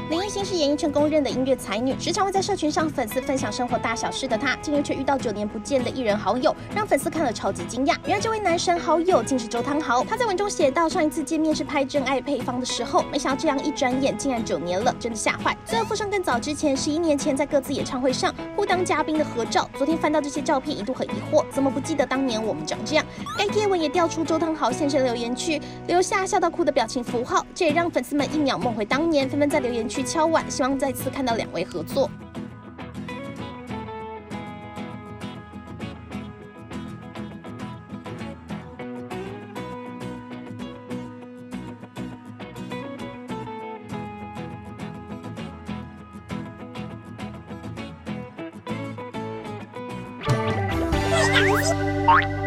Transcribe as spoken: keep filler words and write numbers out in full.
林玉欣是演艺圈公认的音乐才女，时常会在社群上粉丝分享生活大小事的她，近日却遇到九年不见的艺人好友，让粉丝看了超级惊讶。原来这位男神好友竟是周汤豪。他在文中写到，上一次见面是拍《真爱配方》的时候，没想到这样一转眼竟然九年了，真的吓坏。最后附上更早之前十一年前在各自演唱会上互当嘉宾的合照。昨天翻到这些照片，一度很疑惑，怎么不记得当年我们长这样？该贴文也调出周汤豪现身留言区，留下笑到哭的表情符号，这也让粉丝们一秒梦回当年，纷纷在留言区敲碗，希望再次看到两位合作。 对，